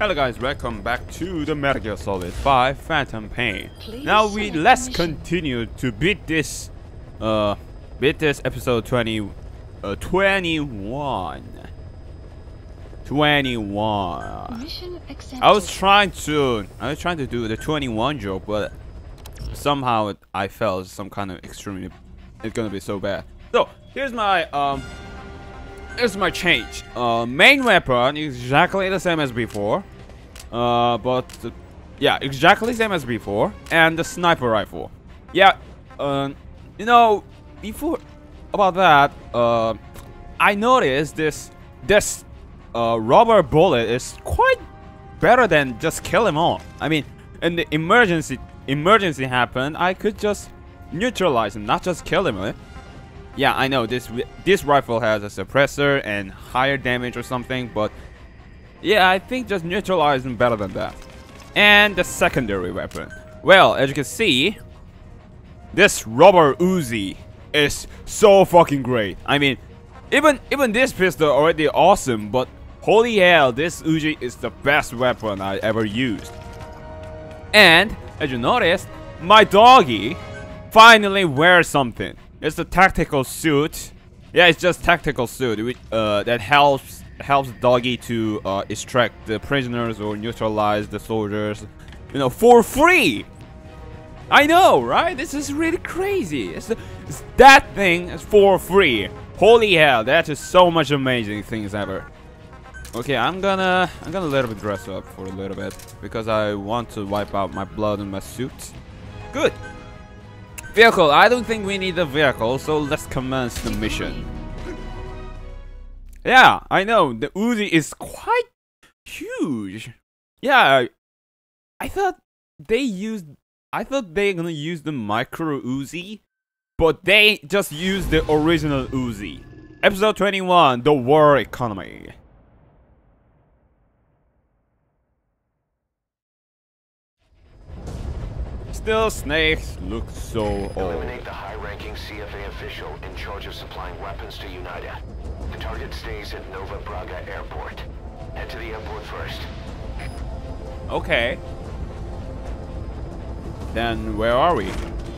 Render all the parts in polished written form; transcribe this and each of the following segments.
Hello guys, welcome back to the Metal Gear Solid 5 Phantom Pain. Please Now select let's mission. continue to beat this episode 21. 21. Mission accepted. I was trying to do the 21 joke, but somehow I felt some kind of extremely it's gonna be so bad. So here's my change. Main weapon is exactly the same as before. Yeah, exactly same as before. And the sniper rifle. Yeah, you know, before about that, I noticed this rubber bullet is quite better than just kill them all. I mean, in the emergency happened, I could just neutralize him, not just kill him. Right? Yeah, I know this rifle has a suppressor and higher damage or something, but yeah, I think just neutralizing better than that. And the secondary weapon. Well, as you can see, this rubber Uzi is so fucking great. I mean, even this pistol already awesome, but holy hell, this Uzi is the best weapon I ever used. And as you noticed, my doggy finally wears something. It's a tactical suit. Yeah, it's just tactical suit that helps doggy to extract the prisoners or neutralize the soldiers, you know, for free. I know, right? This is really crazy. It's that thing is for free. Holy hell, that is so much amazing things ever. Okay, I'm gonna let it dress up for a little bit because I want to wipe out my blood in my suit. Good. Vehicle. I don't think we need a vehicle, so let's commence the mission. Yeah, I know the Uzi is quite huge. Yeah, I thought they're gonna use the micro Uzi, but they just used the original Uzi. Episode 21, the war economy. Still, snakes look so old. Eliminate the high-ranking CFA official in charge of supplying weapons to United. The target stays at Nova Braga Airport. Head to the airport first. Okay. Then where are we?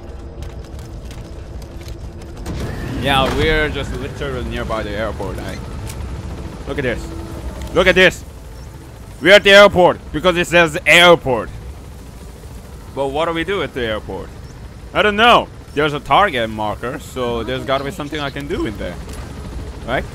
Yeah, we're just literally nearby the airport. Look at this. Look at this. We're at the airport because it says airport. But what do we do at the airport? I don't know. There's a target marker, so there's gotta be something I can do in there. Right?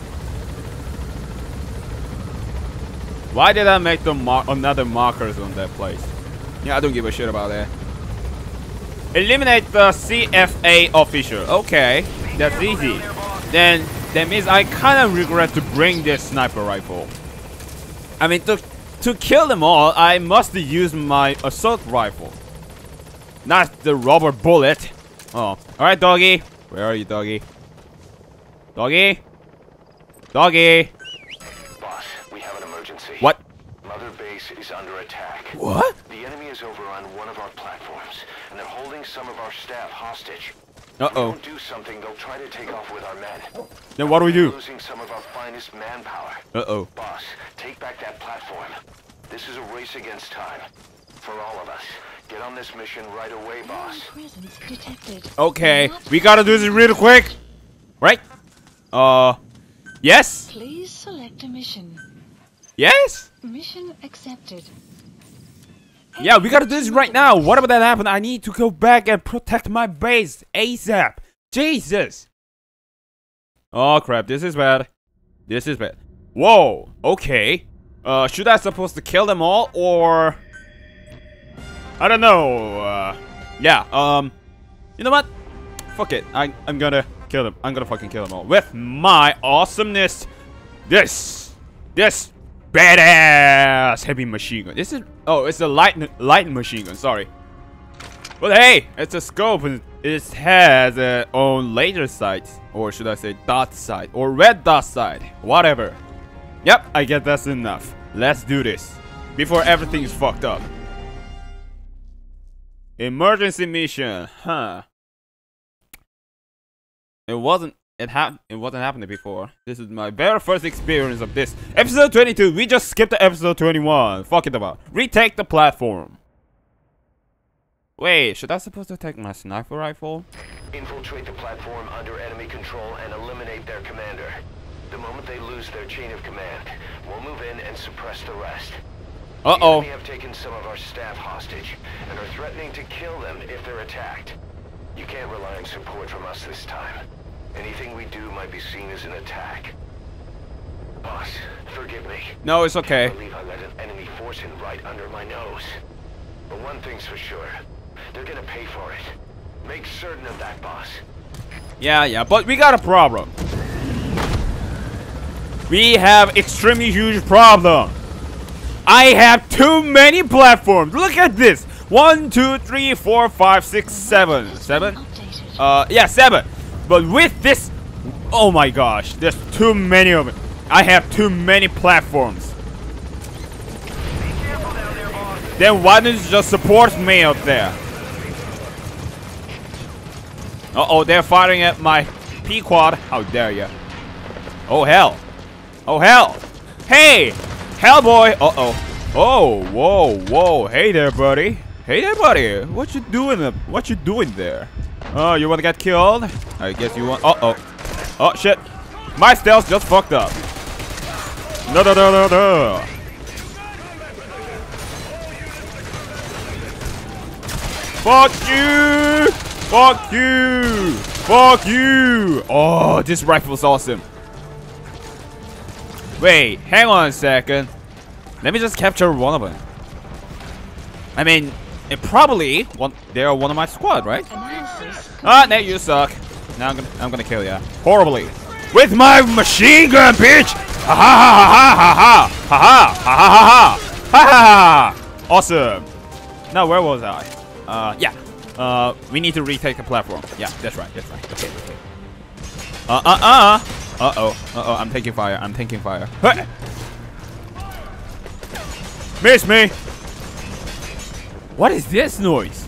Why did I make the another markers on that place? Yeah, I don't give a shit about that. Eliminate the CFA official. Okay, that's easy. Then that means I kind of regret to bring this sniper rifle. I mean, to kill them all, I must use my assault rifle, not the rubber bullet. Oh, all right, doggy. Where are you, doggy? Doggy? Doggy? Boss, we have an emergency. What? Mother Base is under attack. What? The enemy is overrun one of our platforms, and they're holding some of our staff hostage. Uh-oh. If we don't do something, they'll try to take off with our men. Then what do we do? We're losing some of our finest manpower. Uh-oh. Boss, take back that platform. This is a race against time. For all of us. Get on this mission right away, boss. Presence detected. Okay, we gotta do this really quick. Right? Yes? Please select a mission. Yes? Mission accepted. Yeah, we gotta do this right now. Whatever that happened, I need to go back and protect my base ASAP. Jesus. Oh crap, this is bad. This is bad. Whoa, okay. Should I supposed to kill them all or I don't know. Yeah, you know what? Fuck it. I'm gonna kill them. I'm gonna fucking kill them all with my awesomeness. This badass heavy machine gun. This is it's a light machine gun. Sorry, but hey, it's a scope and it has its own laser sight, or should I say dot sight or red dot sight, whatever. Yep, I guess that's enough. Let's do this before everything is fucked up. Emergency mission, huh? It wasn't it wasn't happening before. This is my very first experience of this. Episode 22. We just skipped to episode 21. Fuck it about. Retake the platform. Wait, should I supposed to take my sniper rifle? Infiltrate the platform under enemy control and eliminate their commander. The moment they lose their chain of command, we'll move in and suppress the rest. Uh-oh. The enemy have taken some of our staff hostage and are threatening to kill them if they're attacked. You can't rely on support from us this time. Anything we do might be seen as an attack. Boss, forgive me. No, it's okay. I believe I let an enemy force in right under my nose. But one thing's for sure. They're gonna pay for it. Make certain of that, boss. Yeah, but we got a problem. We have extremely huge problem. I have too many platforms. Look at this. 1, 2, 3, 4, 5, 6, 7. 7? Yeah, 7. But with this, oh my gosh, there's too many of it. I have too many platforms. Then why don't you just support me up there? Uh-oh, they're firing at my P-quad. How dare you? Oh hell. Oh hell. Hey! Hellboy! Uh-oh. Oh, whoa. Hey there, buddy. Hey there, buddy. What you doing there? Oh, you wanna get killed? I guess you want. Uh-oh. Oh shit. My stealth just fucked up. No. Fuck you! Fuck you! Fuck you! Oh, this rifle's awesome. Wait, hang on a second. Let me just capture one of them. I mean, it probably they're one of my squad, right? Ah, no, you suck. Now I'm gonna kill ya horribly with my machine gun, bitch! Ha ha ha ha ha ha ha ha ha ha ha ha! Awesome. Now where was I? Yeah. We need to retake the platform. Yeah, that's right. Okay. Uh-oh. I'm taking fire. Hey! Miss me! What is this noise?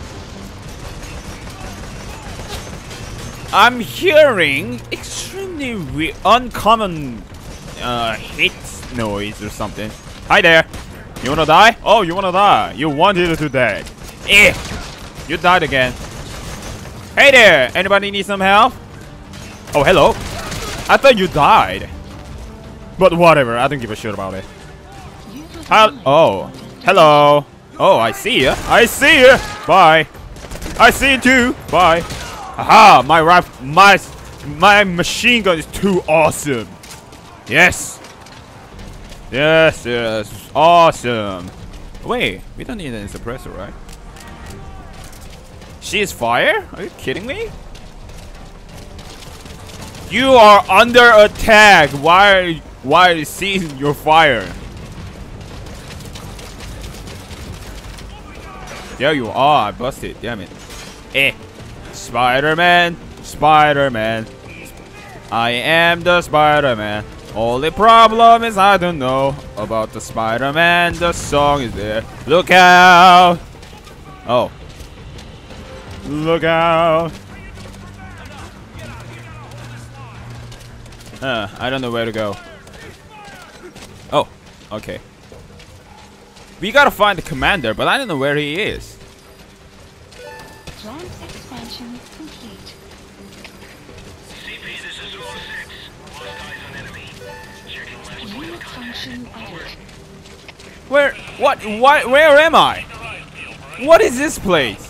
I'm hearing extremely uncommon hit noise or something. Hi there. You wanna die? Oh, you wanna die. You wanted to die. Eh! You died again. Hey there! Anybody need some help? Oh, hello. I thought you died. But whatever, I don't give a shit about it. Oh, hello. Oh, I see ya. Bye. I see you too. Bye. Aha! My machine gun is too awesome. Yes. Awesome. Wait, we don't need any suppressor, right? She is fire? Are you kidding me? You are under attack. Why are you seeing your fire? There you are. I busted. Damn it. Eh. Spider-Man. I am the Spider-Man. Only problem is I don't know about the Spider-Man. The song is there. Look out. Oh. Look out. I don't know where to go. Oh, okay. We gotta find the commander, but I don't know where he is. Plant expansion complete. CP, this is 206. Hostiles on enemy. Checking last point of Unit contact. function added. Where? What? Where am I? What is this place?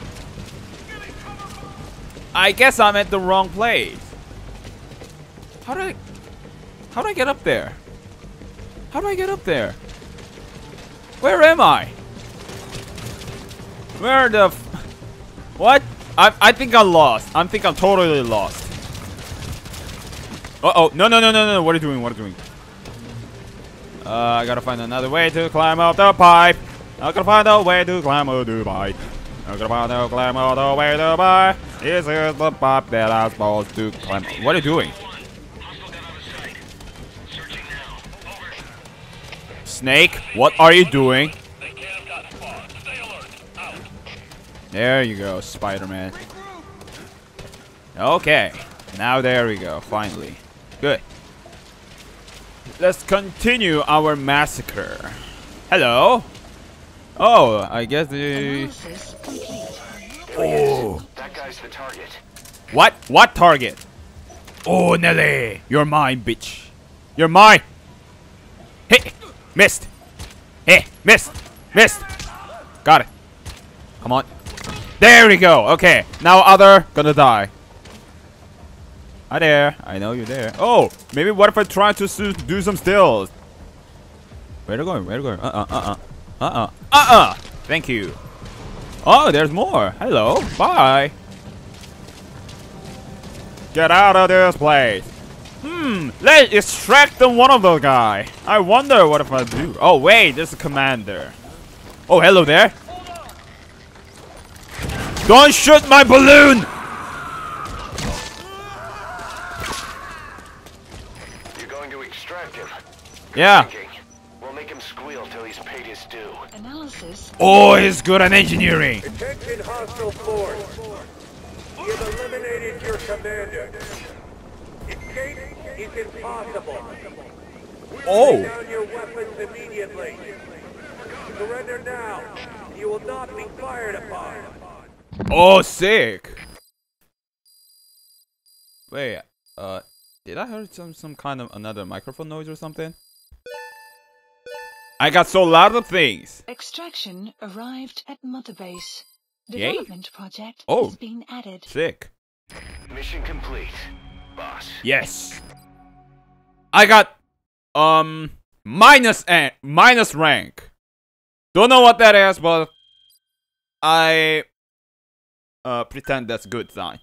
I guess I'm at the wrong place. How do I get up there? Where am I? Where the what? I think I'm lost. I think I'm totally lost. Uh-oh. No. What are you doing? I gotta find another way to climb up the pipe. I gotta find a way to climb up the pipe. This is the pipe that I'm supposed to climb. What are you doing? Snake, what are you doing? There you go, Spider-Man. Okay. Now there we go. Finally. Good. Let's continue our massacre. Hello. Oh, I guess the... Analysis complete. Oh. That guy's the target. What? What target? Oh, Nelly. You're mine, bitch. You're mine. Hey. Missed. Hey. Missed. Missed. Got it. Come on. There we go. Okay. Now other gonna die. Hi there. I know you're there. Oh, maybe what if I try to do some stills? Where are you going? Where are you going? Thank you. Oh, there's more. Hello. Bye. Get out of this place. Let's extract one of those guys. I wonder what if I do. Oh, wait. There's a commander. Oh, hello there. Don't shoot my balloon. You're going to extract him. Yeah. We'll make him squeal till he's paid his due. Analysis. Oh, he's good at engineering. Attention hostile force. You've eliminated your commander. Escape is impossible. Oh. Lay down your weapons immediately. Surrender now. You will not be fired upon. Oh, sick. Wait, did I hear some kind of another microphone noise or something? I got so lot of things. Extraction arrived at Mother Base. Yay. Development project Oh. has been added. Sick. Mission complete, boss. Yes. I got minus rank. Don't know what that is, but I pretend that's good sign.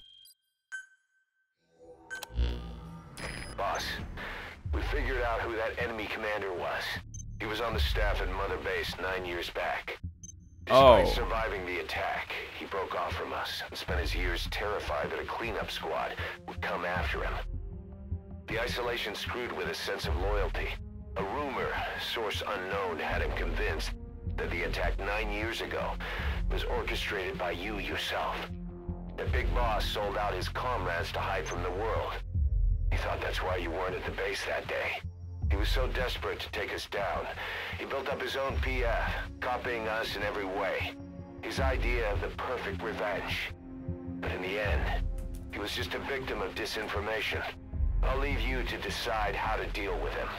Boss, we figured out who that enemy commander was. He was on the staff at Mother Base 9 years back. Despite Oh. surviving the attack, he broke off from us and spent his years terrified that a cleanup squad would come after him. The isolation screwed with his sense of loyalty. A rumor, source unknown, had him convinced that the attack 9 years ago was orchestrated by you yourself. The big boss sold out his comrades to hide from the world. He thought that's why you weren't at the base that day. He was so desperate to take us down, he built up his own PF, copying us in every way. His idea of the perfect revenge. But in the end, he was just a victim of disinformation. I'll leave you to decide how to deal with him.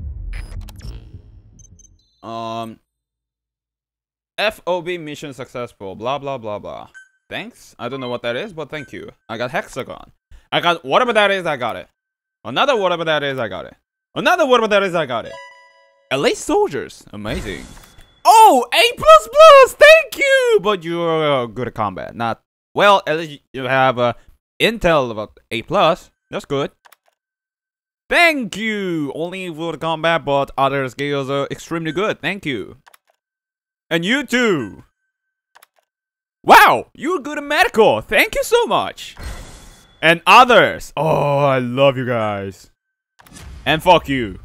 FOB mission successful, blah blah blah blah. Thanks. I don't know what that is, but thank you. I got hexagon. I got whatever that is, I got it. Another whatever that is, I got it. Another whatever that is, I got it. Elite soldiers. Amazing. Oh, A++! Thank you! But you're good at combat. Not... Well, at least you have intel about A+. That's good. Thank you! Only for the combat, but other skills are extremely good. Thank you. And you too! Wow! You're good at medical! Thank you so much! And others! Oh, I love you guys. And fuck you.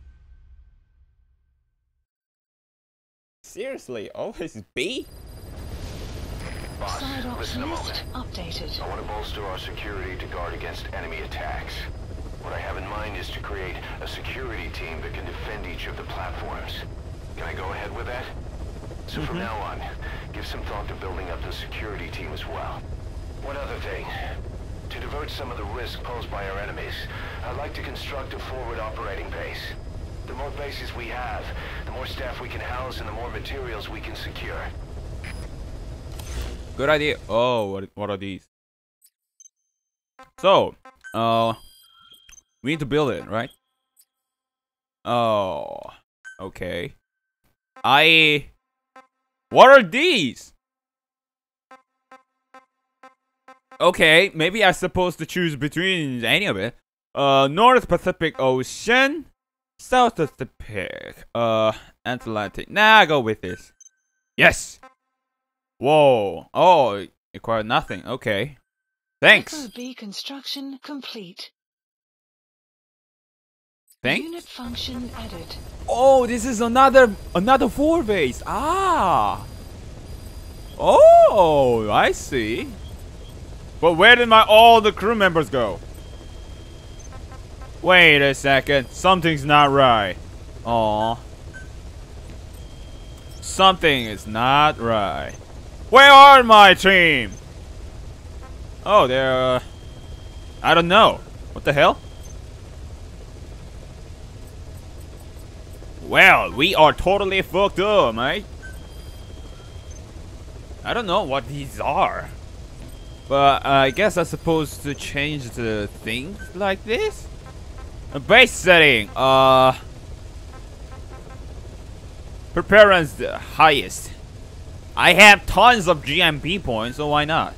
Seriously, always B? Boss, Cyrox listen a list moment. updated. I want to bolster our security to guard against enemy attacks. What I have in mind is to create a security team that can defend each of the platforms. Can I go ahead with that? So from now on, give some thought to building up the security team as well. One other thing. To divert some of the risk posed by our enemies, I'd like to construct a forward operating base. The more bases we have, the more staff we can house and the more materials we can secure. Good idea. Oh, what are these? So, we need to build it, right? Oh, okay. What are these? Okay, maybe I'm supposed to choose between any of it. North Pacific Ocean, South Pacific, Atlantic. Nah, go with this. Yes. Whoa. Oh, it required nothing. Okay. Thanks. FOB construction complete. Thanks. Unit function added. Oh, this is another four base. Ah. Oh, I see. But where did all the crew members go? Wait a second. Something's not right. Aw. Something is not right. Where are my team? Oh, they're... I don't know. What the hell? Well, we are totally fucked up, mate. I don't know what these are. But I guess I'm supposed to change the things like this? A base setting. Preference the highest. I have tons of GMP points, so why not?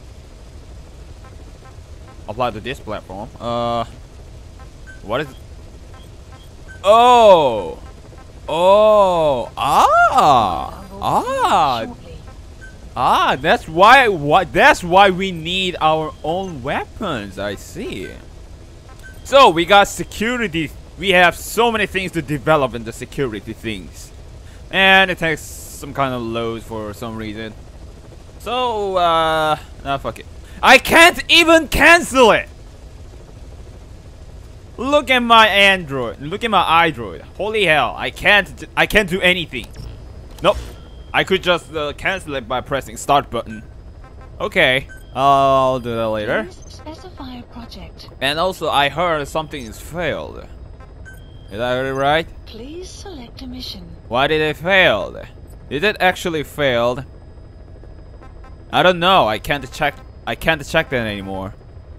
Apply to this platform. What is it? Oh! Oh! That's why we need our own weapons. I see. So we got security. We have so many things to develop in the security things, and it takes some kind of load for some reason. So fuck it. I can't even cancel it. Look at my Android. Look at my iDroid. Holy hell! I can't do anything. Nope. I could just cancel it by pressing start button. Okay, I'll do that later. Please specify a project. And also, I heard something is failed. Is I heard it right? Please select a mission. Why did it fail? Did it actually failed? I don't know. I can't check that anymore.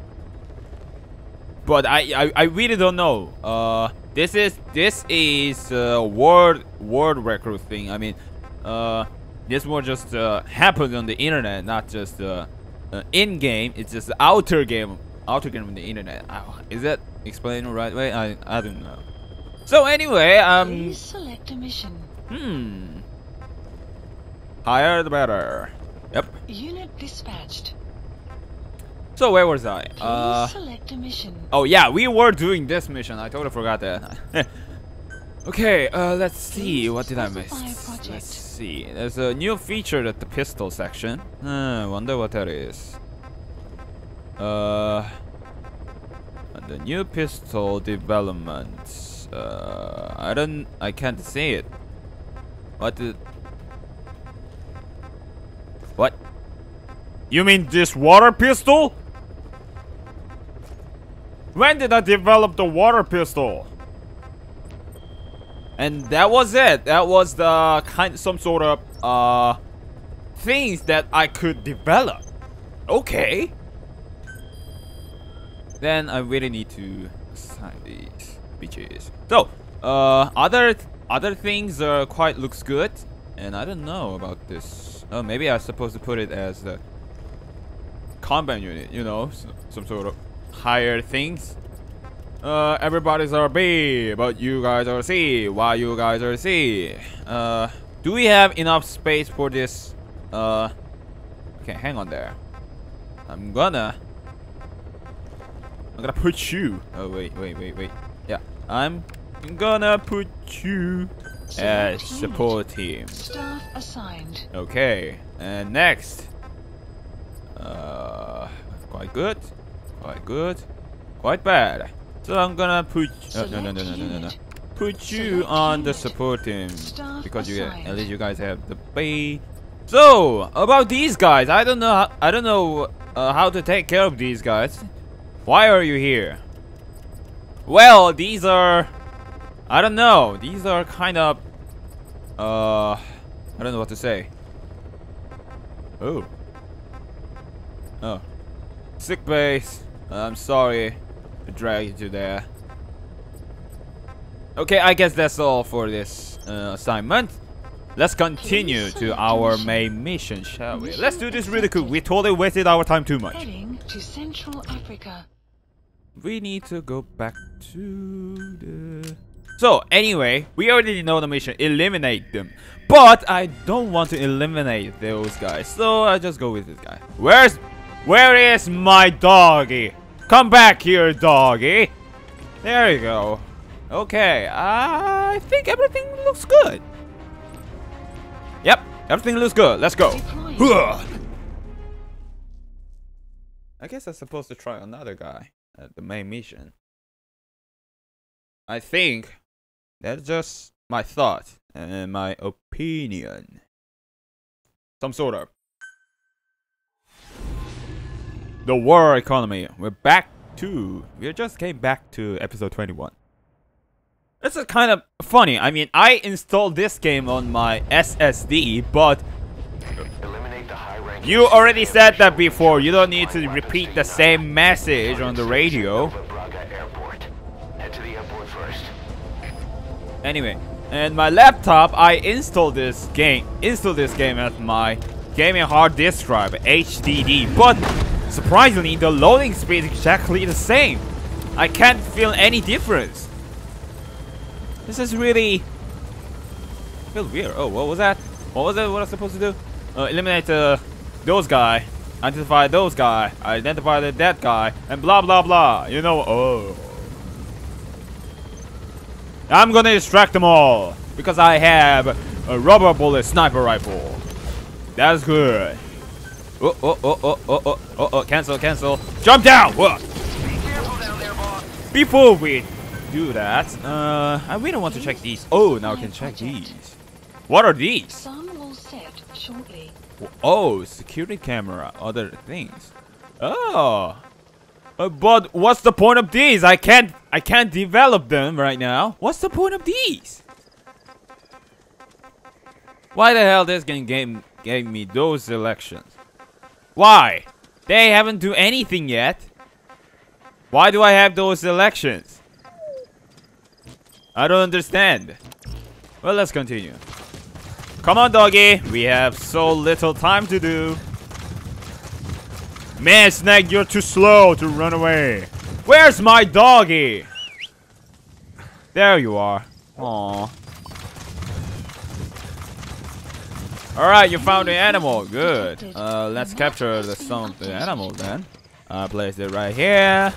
But I really don't know. This is world record thing. I mean, this will just happen on the internet, not just in game. It's just outer game on the internet. Is that explained the right way? I don't know. So anyway, Please select a mission. Higher the better. Yep. Unit dispatched. So where was I? Please select a mission. Oh yeah, we were doing this mission. I totally forgot that. Okay, let's see. What did I miss? Let's see. There's a new feature at the pistol section. Wonder what that is. The new pistol development. I can't see it. What? You mean this water pistol? When did I develop the water pistol? And that was it. That was the some sort of things that I could develop. Okay. Then I really need to assign these bitches. So, other things quite looks good, and I don't know about this. Oh, maybe I'm supposed to put it as the combat unit. You know, some sort of higher things. Everybody's are B, but you guys are C. Why you guys are C? Do we have enough space for this? Okay, hang on there. I'm gonna put you. Oh wait. Yeah, I'm gonna put you as support team. Staff assigned. Okay, and next. Quite good. Quite bad. So I'm gonna put no. Put you on the support team because at least you guys have the base. So about these guys, I don't know how to take care of these guys. Why are you here? Well, these are, I don't know. These are kind of I don't know what to say. Oh, sick base. I'm sorry to drag you to there. Okay, I guess that's all for this assignment. Let's continue to our main mission, shall we? Let's do this really quick. We totally wasted our time too much. Heading to Central Africa. We need to go back to the... So, anyway, we already know the mission. Eliminate them. But I don't want to eliminate those guys. So, I just go with this guy. Where is my doggy? Come back here, doggy. There you go. Okay, I think everything looks good. Yep, everything looks good. Let's go. I guess I'm supposed to try another guy at the main mission. I think that's just my thought and my opinion. Some sort of. The war economy. We just came back to episode 21. This is kind of funny. I mean, I installed this game on my SSD, but you already said that before. You don't need to repeat the same message on the radio. Anyway, and my laptop, I installed this game as my gaming hard disk drive, HDD, but surprisingly, the loading speed is exactly the same. I can't feel any difference. This is really feel weird. Oh, what was that? What was it? What I was supposed to do? Eliminate those guy, identify those guy, identify that guy, and blah blah blah. You know. Oh. I'm gonna distract them all because I have a rubber bullet sniper rifle. That's good. Oh, cancel. Jump down! Whoa. Be careful down there, boss. Before we do that, I really want to check these. Oh, now I can check these. What are these? Sun will set shortly. Oh, security camera, other things. Oh. But what's the point of these? I can't develop them right now. What's the point of these? Why the hell this game gave me those selections? Why? They haven't do anything yet. Why do I have those selections? I don't understand. Well, let's continue. Come on, doggy. We have so little time to do. Man, Snake, you're too slow to run away. Where's my doggy? There you are. Aww. Alright, you found the animal. Good. Let's capture some of the animal then. Place it right here.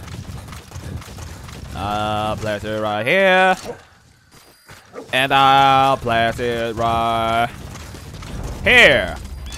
Place it right here. And I'll place it right here.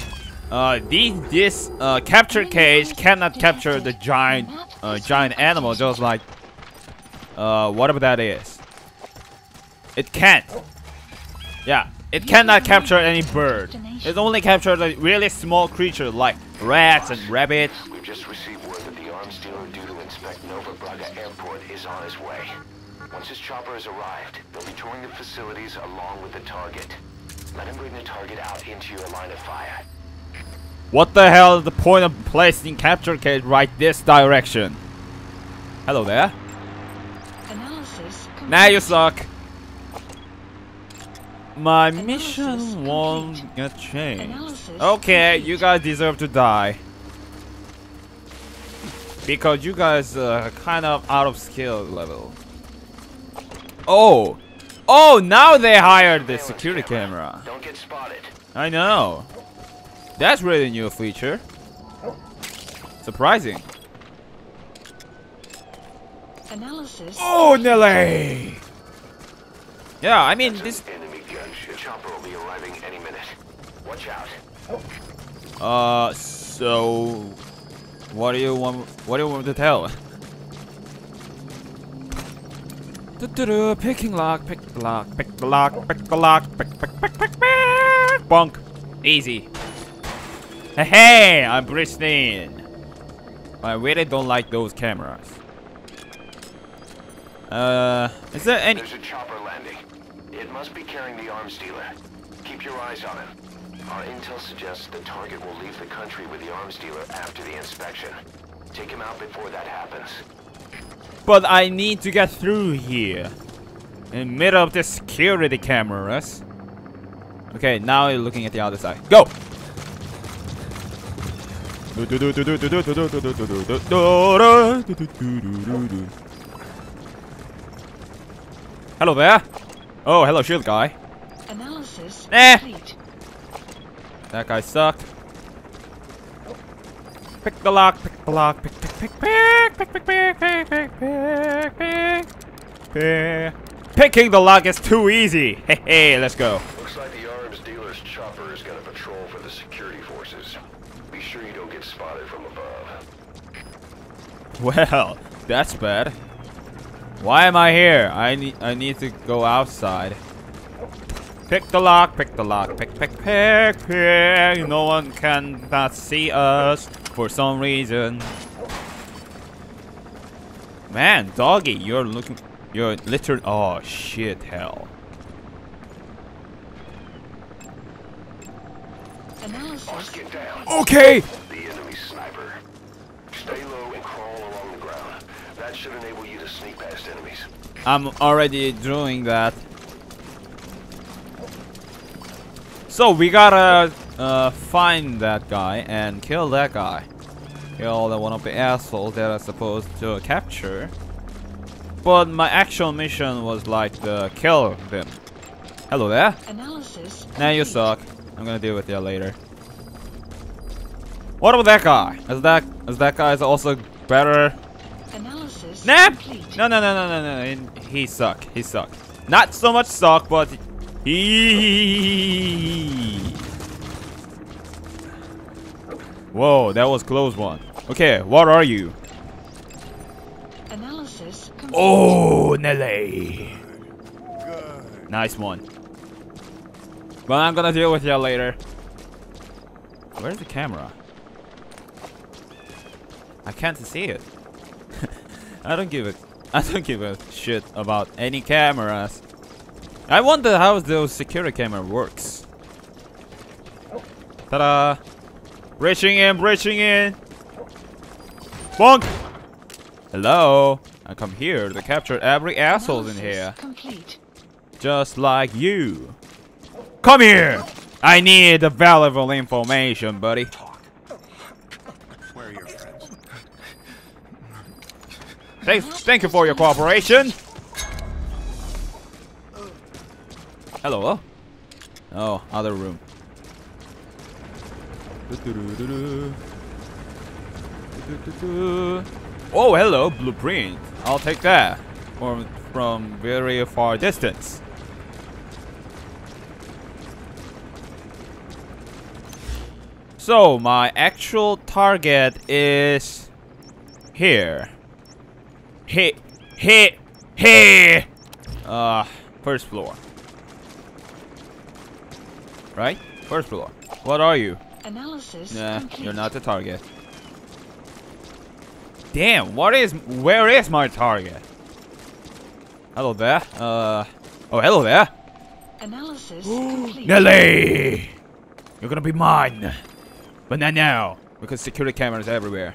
This capture cage cannot capture the giant animal, just like whatever that is. It can't. Yeah, it cannot capture any bird. It only captures a really small creature like rats and rabbits. We've just received word that the arms dealer due to inspect Nova Braga Airport is on his way. Once his chopper has arrived, they'll be touring the facilities along with the target. Let him bring the target out into your line of fire. What the hell is the point of placing capture cage right this direction? Hello there. Analysis complete. Now you suck. My mission won't get changed. Okay, you guys deserve to die. Because you guys are kind of out of skill level. Oh! Oh, now they hired the security camera. Don't get spotted. I know. That's really a new feature. Surprising. Analysis. Oh, Nelly! Yeah, I mean, this... Enemy gunship. Chopper will be arriving any minute. Watch out. So... What do you want me to tell? Picking lock, pick the lock, pick the lock, pick the lock, pick. Bonk. Easy. Hey, I'm pristine. I really don't like those cameras. Is there any... There's a chopper landing. It must be carrying the arms dealer. Keep your eyes on him. Our intel suggests the target will leave the country with the arms dealer after the inspection. Take him out before that happens. But I need to get through here. In the middle of the security cameras. Okay, now you're looking at the other side. Go! Hello there. Oh, hello, shield guy. Analysis complete. That guy sucked. Pick the lock, pick the lock, pick. Picking the lock is too easy. Hey, let's go. Looks like the arms dealer's chopper is gonna patrol for the security forces. Be sure you don't get spotted from above. Well, that's bad. Why am I here? I need to go outside. Pick the lock, pick the lock, pick. No one can not see us for some reason. Man, doggy, you're literally, oh shit, hell. Analysis. Get down. Okay. The enemy sniper. Stay low and crawl along the ground. That should enable you to sneak past enemies. I'm already doing that. So we gotta find that guy and kill that guy. Kill one of the assholes that I'm supposed to capture. But my actual mission was like to kill them. Hello there. Analysis. Nah, you complete. suck. I'm gonna deal with you later. What about that guy? Is that guy is also better? Analysis. Nah. Complete. No. He suck. Not so much suck, but he. Whoa, that was close one. Okay, what are you? Analysis. Complete. Oh, Nelly. Nice one. But I'm gonna deal with you later. Where's the camera? I can't see it. I don't give a shit about any cameras. I wonder how those security camera works. Ta-da! Breaching in. Bonk! Hello. I come here to capture every asshole in here. Complete. Just like you. Come here! I need the valuable information, buddy. Where are your friends? Thank you for your cooperation. Hello. Oh, other room. Oh, hello, blueprint. I'll take that from very far distance. So my actual target is here. Here. First floor. Right? First floor. What are you? Analysis. Nah, complete. you're not the target. Damn, where is my target? Hello there. Oh, hello there. Analysis. complete. Nelly! You're gonna be mine. But not now, because security cameras everywhere.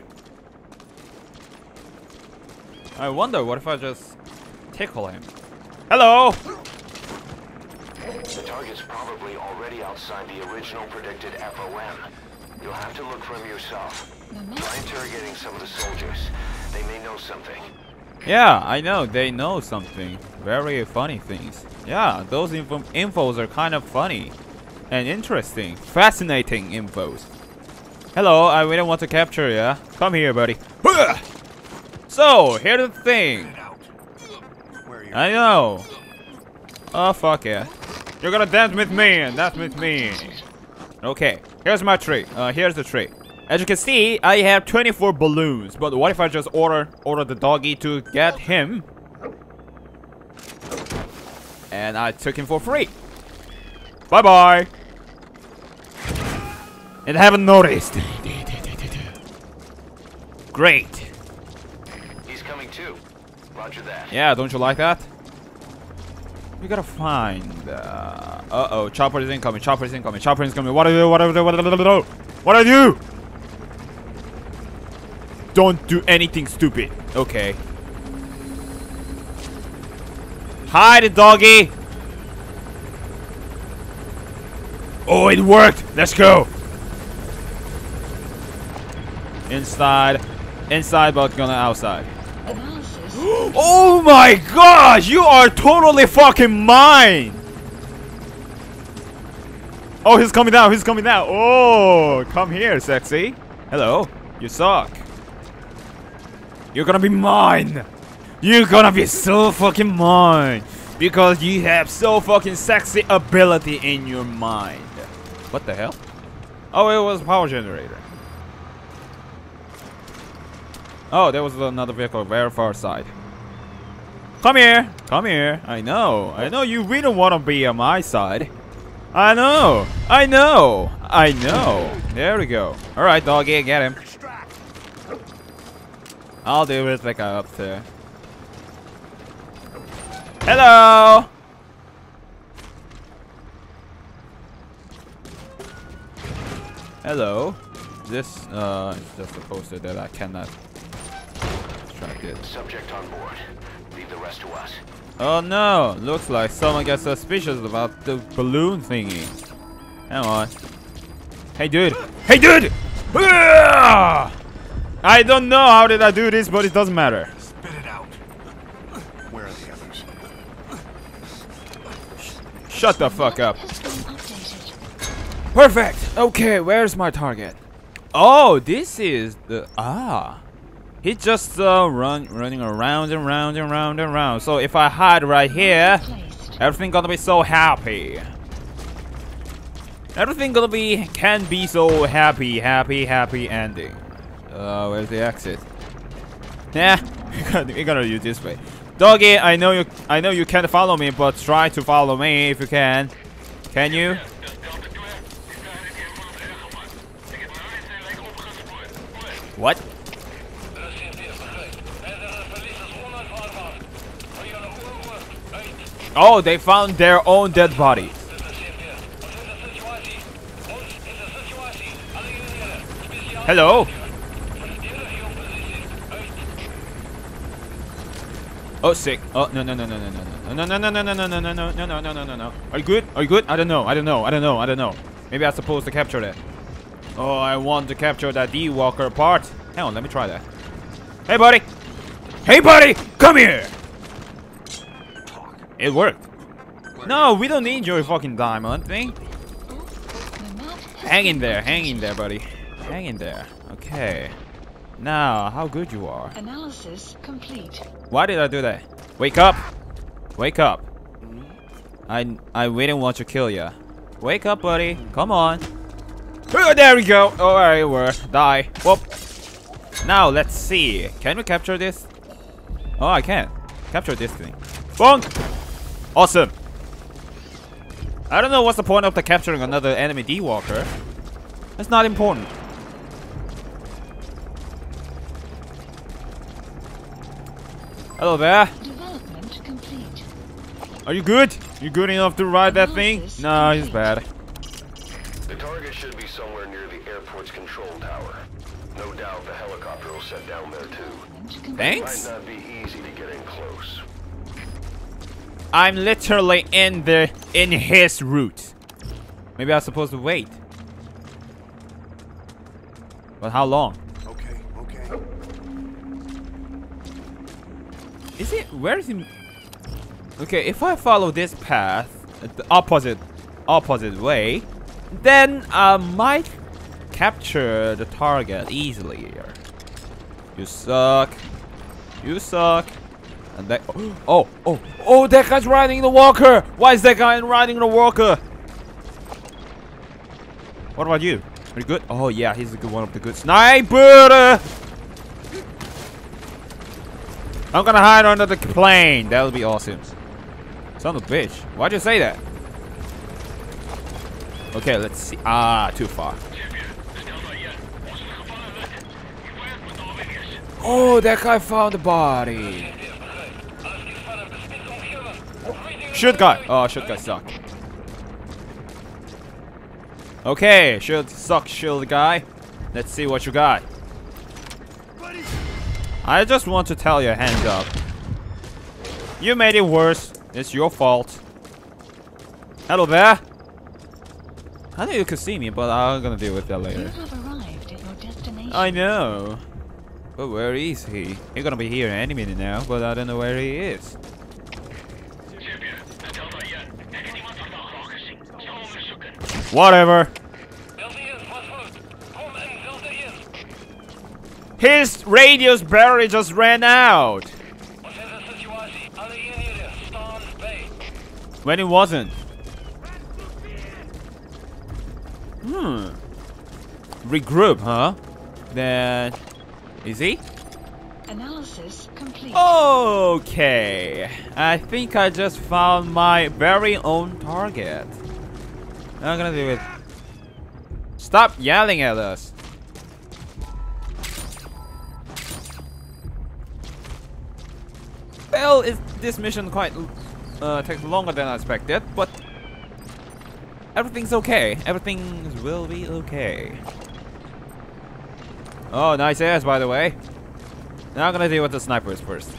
I wonder, what if I just tickle him? Hello! The target's probably already outside the original predicted FOM. You'll have to look for him yourself. Try interrogating some of the soldiers. They may know something. Yeah, I know, they know something. Very funny things. Yeah, those infos are kind of funny. And interesting. Fascinating infos. Hello, I really want to capture ya. Come here, buddy. So, here's the thing. Where are your I know. Oh, fuck yeah. You're gonna dance with me and dance with me. Okay, here's my trick. Here's the trick. As you can see, I have 24 balloons. But what if I just order the doggy to get him? And I took him for free. Bye-bye. And I haven't noticed. Great. He's coming too. Roger that. Yeah, don't you like that? We gotta find. Uh-oh, chopper is incoming. Chopper is incoming. Chopper is coming. What do you do? What do you do? What do you do? What do you do? Don't do anything stupid. Okay. Hide, doggy. Oh, it worked. Let's go. Inside, but gonna outside. Analysis. Oh my gosh, you are totally fucking mine. Oh, he's coming down. Oh, come here, sexy. Hello, you suck. You're gonna be mine. You're gonna be so fucking mine. Because you have so fucking sexy ability in your mind. What the hell? Oh, it was a power generator. Oh, there was another vehicle very far side. Come here. Come here. I know. I know you really want to be on my side. I know. I know. I know. There we go. Alright, doggy. Get him. I'll do it like I'm up there. Hello. Hello. This is just a poster that I cannot track it. Subject on board. Leave the rest to us. Oh no! Looks like someone gets suspicious about the balloon thingy. Hang on. Hey dude! Hey dude! Ah! I don't know how did I do this, but it doesn't matter. Spit it out. Where are the others? Shut the fuck up. Has been updated. Perfect! Okay, where's my target? Oh, this is the... He's just running around and round and round and round. So if I hide right here, Placed. everything gonna be so happy. Everything gonna be... can be so happy, happy, happy ending. Where's the exit? Nah, we're gonna use this way. Doggy, I know you can't follow me, but try to follow me if you can. Can you? What? Oh, they found their own dead body. Hello? Oh, sick. Oh, no. No. Are you good? Are you good? I don't know. Maybe I'm supposed to capture that. Oh, I want to capture that D-Walker part. Hang on, let me try that. Hey, buddy. Hey, buddy. Come here. It worked. No, we don't need your fucking diamond thing. The map has Hang in been there, buddy. Hang in there. Okay. Now, how good you are. Analysis complete. Why did I do that? Wake up. Wake up. I didn't want to kill ya. Wake up, buddy. Come on. Oh, there we go. Oh, alright, we're die. Whoop. Now, let's see. Can we capture this? Oh, I can. Capture this thing. Bonk. Awesome. I don't know what's the point of the capturing another enemy D-Walker. It's not important. Hello there. Development complete. Are you good? You good enough to ride that thing? No, he's bad. The target should be somewhere near the airport's control tower. No doubt the helicopter will set down there too. Development complete. Thanks. Might not be easy to get in close. I'm literally in his route. Maybe I'm supposed to wait. But how long? Okay. Is it? Where is he? Okay, if I follow this path, the opposite way, then I might capture the target easily here. You suck. You suck. And that. Oh! That guy's riding the walker. Why is that guy riding the walker? What about you? Are you good? Oh yeah, he's a good one of the good sniper. I'm gonna hide under the plane. That would be awesome. Son of a bitch. Why'd you say that? Okay, let's see. Too far. Oh, that guy found the body. Shoot guy. Oh, shoot guy suck. Okay, shield guy. Let's see what you got. I just want to tell you, hands up. You made it worse. It's your fault. Hello there. I know you could see me, but I'm gonna deal with that You later. have arrived at your destination. I know. But where is he? He's gonna be here any minute now, but I don't know where he is. Whatever. His radio's battery just ran out. When it wasn't. Regroup, huh? Then... Is he? Analysis complete. Okay, I think I just found my very own target. I'm gonna do it. Stop yelling at us. Well, this mission quite takes longer than I expected, but everything's okay. Everything will be okay. Oh, nice ass, by the way. Now I'm gonna deal with the snipers first.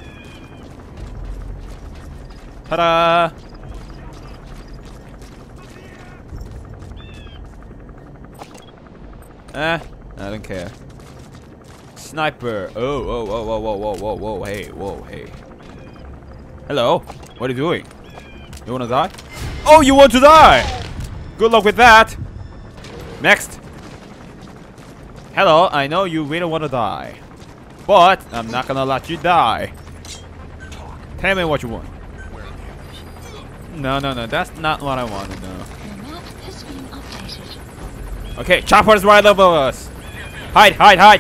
Ta-da! I don't care. Sniper. Oh, hey, whoa, hey. Hello? What are you doing? You wanna die? Oh, you want to die! Good luck with that! Next! Hello, I know you really wanna die. But, I'm not gonna let you die. Tell me what you want. No, that's not what I want to know. The map has been updated. Okay, chopper's right above us! Hide!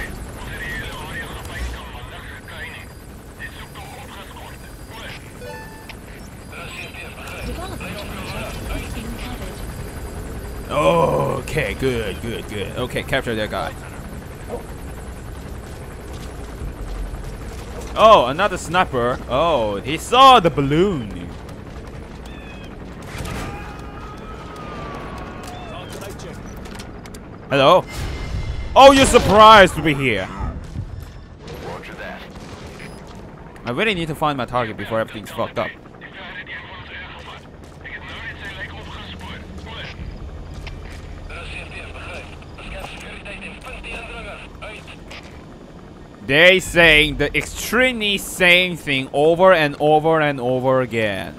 Development project has been covered. Okay, good. Okay, capture that guy. Oh, another sniper. Oh, he saw the balloon. Hello? Oh, you're surprised to be here. Roger that. I really need to find my target before everything's fucked up. They saying the extremely same thing over and over and over again.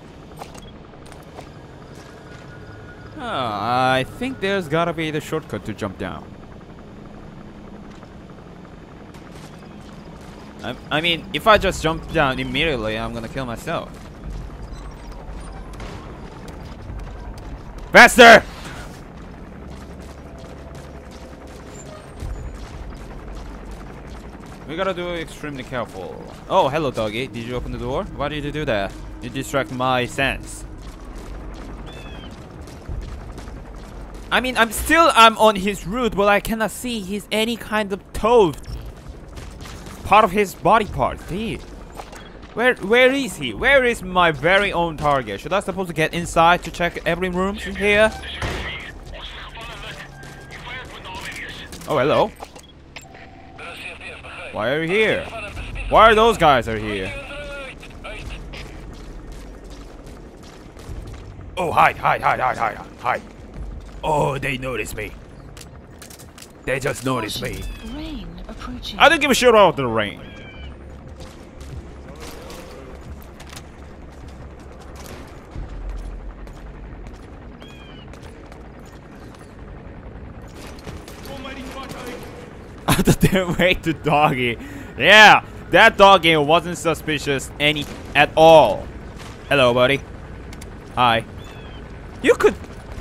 I think there's gotta be the shortcut to jump down. I mean, if I just jump down immediately, I'm gonna kill myself. Faster! We gotta do extremely careful. Oh, hello, doggy. Did you open the door? Why did you do that? You distract my sense. I mean, I'm on his route, but I cannot see his any kind of toe. Part of his body part. Dude. Where is he? Where is my very own target? Should I supposed to get inside to check every room here? Oh, hello. Why are you here? Why are those guys here? Oh, hide. Oh, they noticed me. They just noticed me. Rain approaching. I don't give a shit about the rain. The damn way to doggy. Yeah, that doggy wasn't suspicious at all. Hello, buddy. Hi. You could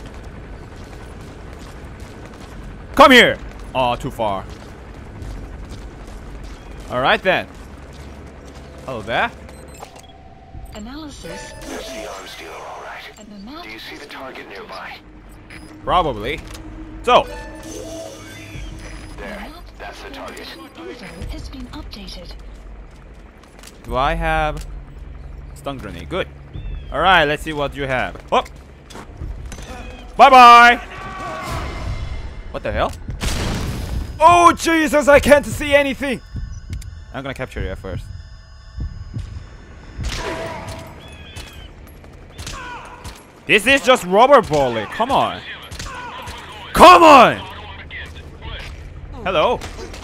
come here. Oh, too far. All right then. Hello there. Analysis That's the arms dealer, all right. and the map Do you see has the been target updated. nearby? Probably. So. There. That's the target. Info has been updated. Do I have stun grenade? Good. All right, let's see what you have. Oh. Bye bye. What the hell? Oh Jesus! I can't see anything. I'm gonna capture you at first. This is just rubber bullet. Come on. Come on. Hello.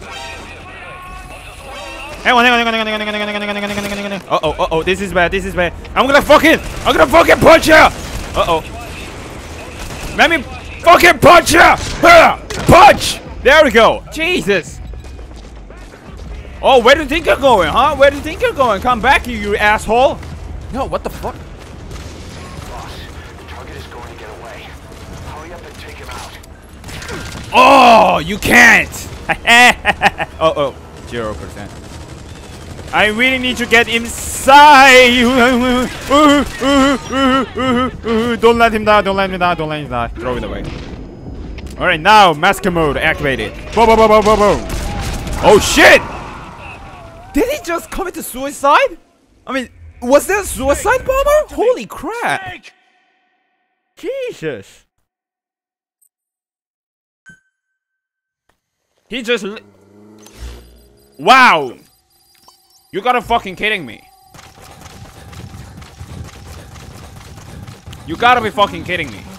Hang on. Oh, this is bad. I'm gonna fucking punch you. Let me fucking punch you. Punch. There we go. Jesus. Oh, where do you think you're going, huh? Where do you think you're going? Come back, you asshole. No, what the fuck? Boss, the target is going to get away. Hurry up and take him out. Oh, you can't. 0%. I really need to get inside. Don't let him die. Don't let him die. Don't let him die. Throw it away. All right, now massacre mode activated. Boom, boom, boom, boom, boom, boom. Oh shit! Did he just commit suicide? I mean, was that a suicide bomber? Holy crap! Jesus! He just. Wow! You gotta fucking kidding me. You gotta be fucking kidding me.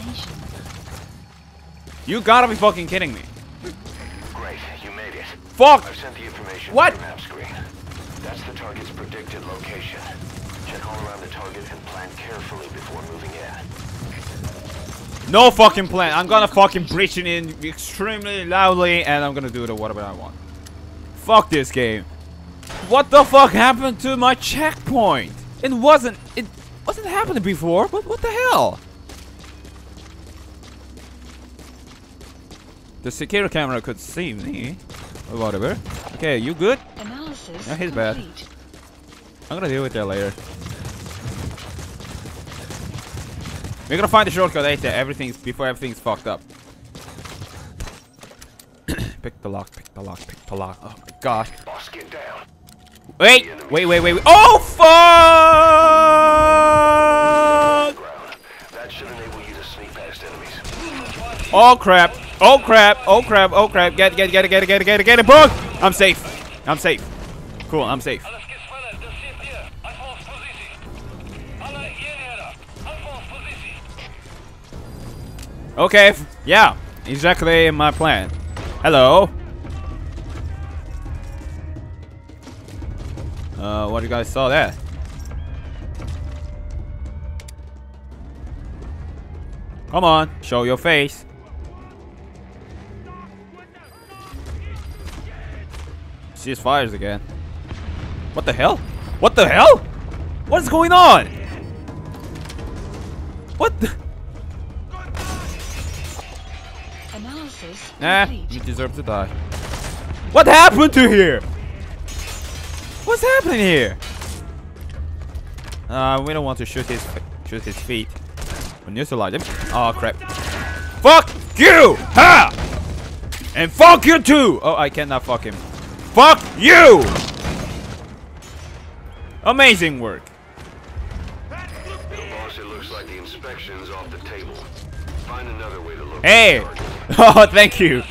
You gotta be fucking kidding me. Great, you made it. Fuck! I've sent the information What? to your map screen. That's the target's predicted location. Check all around the target and plan carefully before moving in. No fucking plan. I'm gonna fucking breach it in extremely loudly and I'm gonna do the whatever I want. Fuck this game. What the fuck happened to my checkpoint? It wasn't happening before. What the hell? The security camera could see me. Or whatever. Okay, you good? Analysis Yeah, he's bad. complete. I'm gonna deal with that later. We're gonna find the shortcut later. Before everything's fucked up. Pick the lock, pick the lock, pick the lock. Oh my god. Boss, get down. Wait! Oh fuck! Ground. That should enable you to sneak past enemies. Oh crap! Oh crap! Oh crap! Oh crap! Get it, bug! I'm safe. I'm safe. Cool, I'm safe. Okay, yeah, exactly my plan. Hello. What you guys saw there? Come on, show your face. Cease fires again. What the hell? What the hell? What's going on? What the? Analysis Nah, complete. you deserve to die. What happened to here? What's happening here? We don't want to shoot his feet. We neutralize him. Oh crap! Fuck you! Ha! And fuck you too! Oh, I cannot fuck him. Fuck you! Amazing work. Boss, it looks like the inspection's off the table. Find another way to look. Hey! Oh, thank you.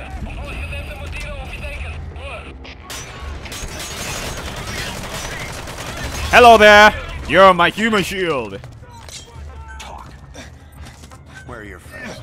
Hello there. You're my human shield. Talk. Where are your friends?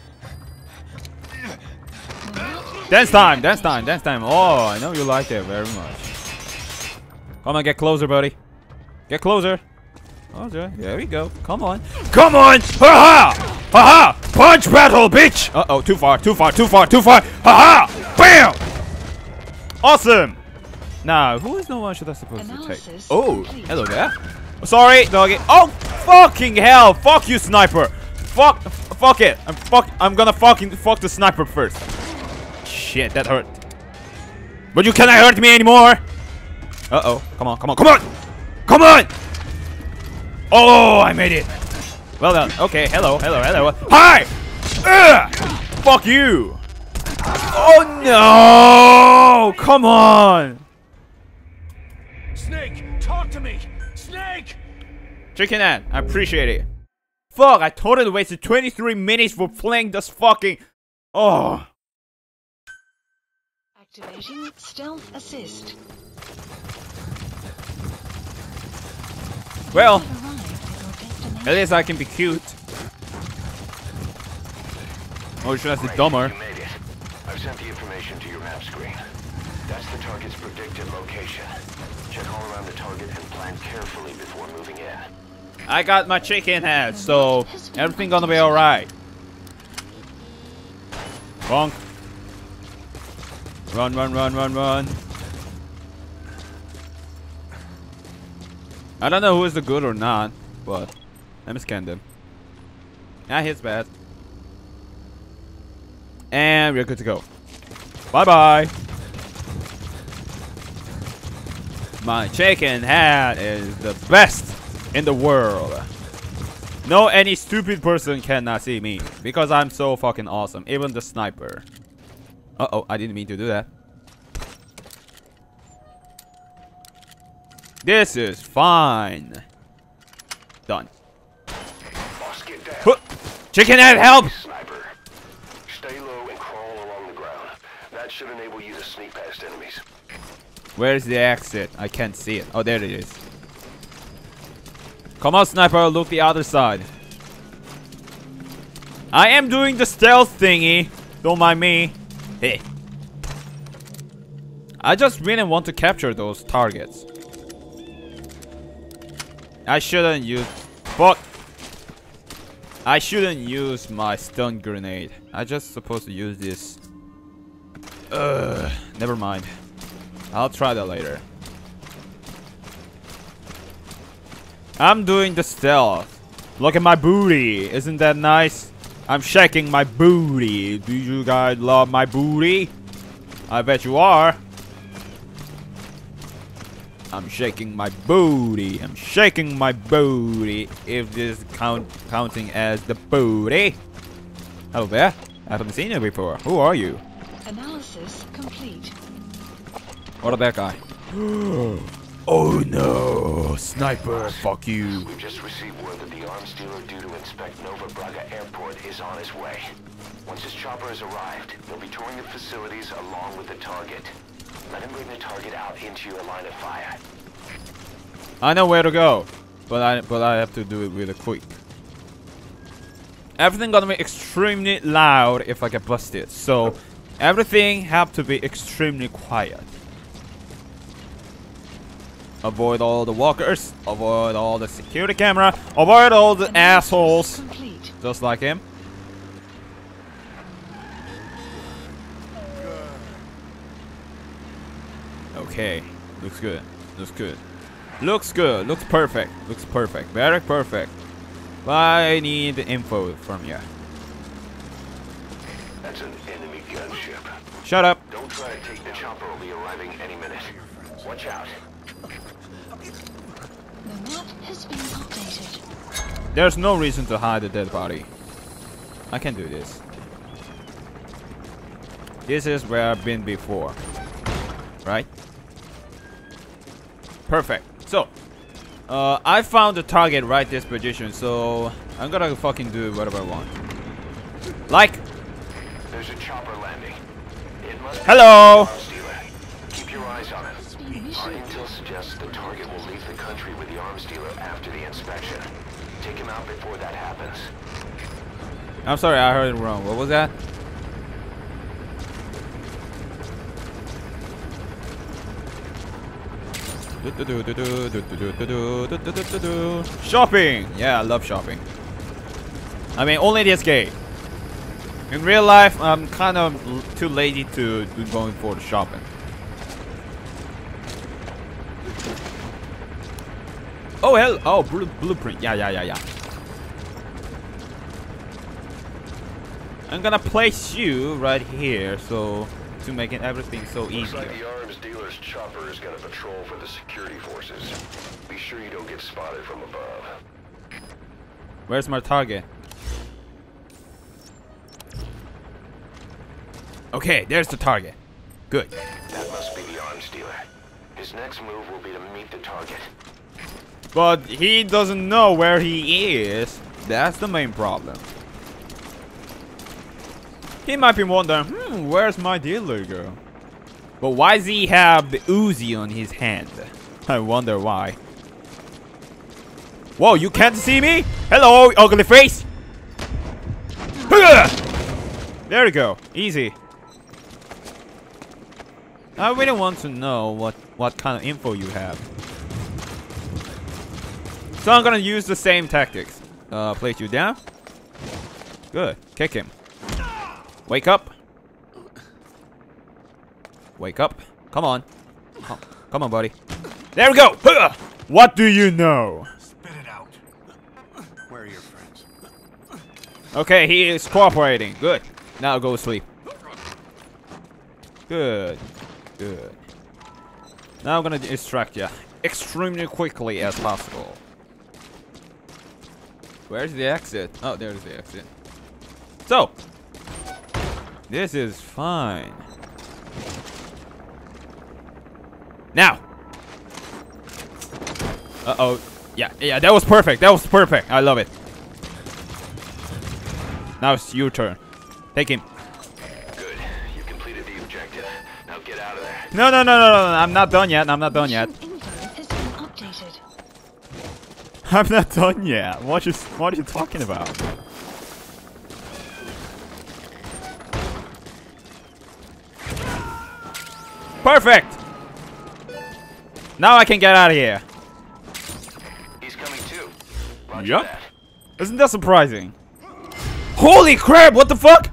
Dance time, dance time, dance time. Oh, I know you like it very much. Come on, get closer, buddy. Get closer. Okay, there we go. Come on. Come on! Ha ha! Ha ha! Punch battle, bitch! Uh-oh, too far, too far, too far, too far! Ha ha! Bam! Awesome! Now, who is the one should I supposed to take? Analysis Oh, complete. hello there. Sorry, doggy. Oh, fucking hell! Fuck you, sniper! Fuck it! I'm gonna fucking fuck the sniper first. Shit, that hurt. But you cannot hurt me anymore! Uh-oh. Come on, come on, come on! Come on! Oh, I made it! Well done. Okay, hello, hello, hello. Hi! Ugh! Fuck you! Oh no! Come on! Snake, talk to me! Snake! Chicken Ant, I appreciate it. Fuck, I totally wasted 23 minutes for playing this fucking... Oh. Activating stealth assist. Well, You have arrived at your destination. at least I can be cute. Or should I say dumber? You made it. I've sent the information to your map screen. That's the target's predicted location. Check all around the target and plan carefully before moving in. I got my chicken head, so everything gonna be alright. Bonk. Run, run, run, run, run. I don't know who is the good or not, but let me scan them. Yeah, he's bad. And we're good to go. Bye bye. My chicken hat is the best in the world. No, any stupid person cannot see me because I'm so fucking awesome. Even the sniper. Uh-oh, I didn't mean to do that. This is fine. Done. Boss, get down. Huh. Chicken head, help! Sniper. Stay low and crawl along the ground. That should enable you to sneak past enemies. Where's the exit? I can't see it. Oh, there it is. Come on, sniper, look the other side. I am doing the stealth thingy. Don't mind me. Hey. I just really want to capture those targets. I shouldn't use... But... I shouldn't use my stun grenade. I just supposed to use this. Never mind. I'll try that later. I'm doing the stealth. Look at my booty. Isn't that nice? I'm shaking my booty. Do you guys love my booty? I bet you are. I'm shaking my booty. I'm shaking my booty. If this counting as the booty. Hello there. I haven't seen you before. Who are you? Analysis complete. What about that guy? Oh no, sniper, fuck you. We've just received word that the arms dealer due to inspect Nova Braga Airport is on his way. Once his chopper has arrived, he'll be touring the facilities along with the target. Let him bring the target out into your line of fire. I know where to go, but I have to do it really quick. Everything gonna be extremely loud if I get busted, so everything have to be extremely quiet. Avoid all the walkers, avoid all the security camera, avoid all the assholes, Complete. just like him. Okay, looks good, looks good, looks good, looks perfect, very perfect. But I need info from you. That's an enemy gunship. Shut up. Don't try to take the chopper, will be arriving any minute. Watch out. The map has been updated. There's no reason to hide a dead body. I can do this. This is where I've been before. Right? Perfect. So, I found the target right this position, so I'm gonna fucking do whatever I want. Like, There's a chopper landing. It must hello! be the arms dealer. Keep your eyes on it. Our intel suggests the target will leave the country with the arms dealer after the inspection. Take him out before that happens. I'm sorry, I heard it wrong. What was that? Shopping! Yeah, I love shopping. I mean, only this game. In real life, I'm kind of too lazy to do going for the shopping. Oh hell! Oh, blueprint. Yeah. I'm gonna place you right here, so to make it everything so Looks easy. like the arms dealer's chopper is gonna patrol for the security forces. Be sure you don't get spotted from above. Where's my target? Okay, there's the target. Good. That must be the arms dealer. His next move will be to meet the target. But he doesn't know where he is. That's the main problem. He might be wondering, where's my dealer go? But why does he have the Uzi on his hand? I wonder why. Whoa, you can't see me? Hello, ugly face! There you go. Easy. I really want to know what kind of info you have. So I'm gonna use the same tactics. Place you down. Good. Kick him. Wake up. Wake up. Come on. Come on, buddy. There we go. What do you know? Spit it out. Where are your friends? Okay, he is cooperating. Good. Now go sleep. Good. Good. Now I'm gonna extract you extremely quickly as possible. Where's the exit? Oh, there's the exit. So, this is fine. Now. Uh-oh. Yeah, that was perfect. That was perfect. I love it. Now it's your turn. Take him. Good. You completed the objective. Now get out of there. No. I'm not done yet. I'm not done yet. Mission info has been updated. I'm not done yet. What are you talking about? Perfect. Now I can get out of here. He's coming too. Roger Yup. that. Isn't that surprising? Holy crap! What the fuck?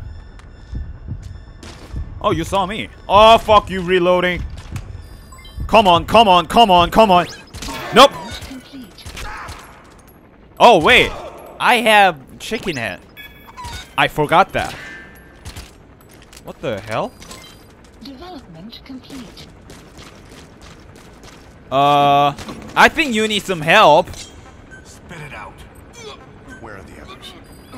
Oh, you saw me. Oh, fuck you, reloading. Come on. Nope. Complete. Oh, wait. I have chicken head. I forgot that. What the hell? Development complete. I think you need some help. Spit it out. Where are the others?